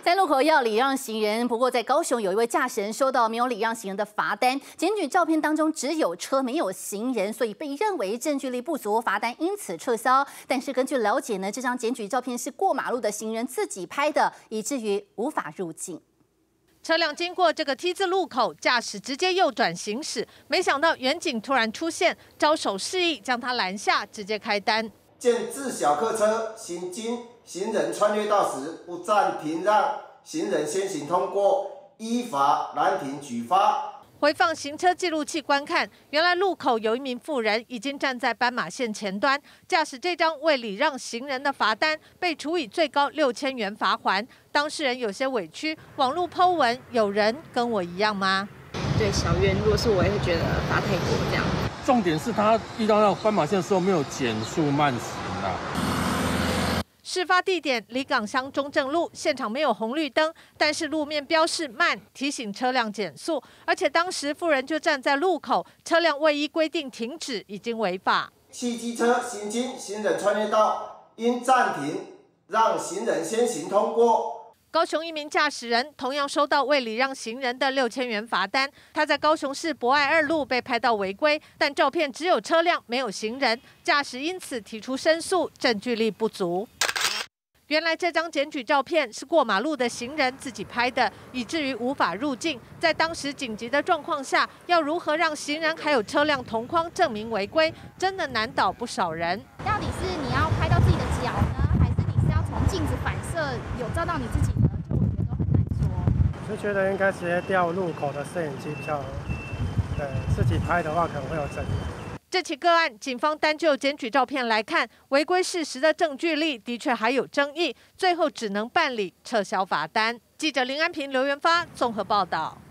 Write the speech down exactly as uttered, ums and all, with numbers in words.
在路口要礼让行人，不过在高雄有一位驾驶人收到没有礼让行人的罚单，检举照片当中只有车没有行人，所以被认为证据力不足，罚单因此撤销。但是根据了解呢，这张检举照片是过马路的行人自己拍的，以至于无法入境。 车辆经过这个 T 字路口，驾驶直接右转行驶，没想到远警突然出现，招手示意将他拦下，直接开单。 见自小客车行经行人穿越道时，不暂停让行人先行通过，依法拦停举发。 回放行车记录器观看，原来路口有一名妇人已经站在斑马线前端，驾驶这张未礼让行人的罚单，被处以最高六千元罚锾。当事人有些委屈，网络 po 文，有人跟我一样吗？ 对，小冤，如果是我也会觉得罚太多这样。 重点是他遇到那个斑马线的时候没有减速慢行啊。 事发地点离港乡中正路，现场没有红绿灯，但是路面标示慢，提醒车辆减速。而且当时妇人就站在路口，车辆未依规定停止，已经违法。 汽机车行经行人穿越道，应暂停，让行人先行通过。 高雄一名驾驶人同样收到未礼让行人的六千元罚单，他在高雄市博爱二路被拍到违规，但照片只有车辆没有行人，驾驶因此提出申诉，证据力不足。 原来这张检举照片是过马路的行人自己拍的，以至于无法入境。在当时紧急的状况下，要如何让行人还有车辆同框证明违规，真的难倒不少人。 到底是你要拍到自己的脚呢，还是你是要从镜子反射有照到你自己呢？就我觉得都很难说。 就觉得应该直接调路口的摄影机比较，对，自己拍的话可能会有争议。 这起个案，警方单就检举照片来看，违规事实的证据力的确还有争议，最后只能办理撤销罚单。记者林安平、刘元发综合报道。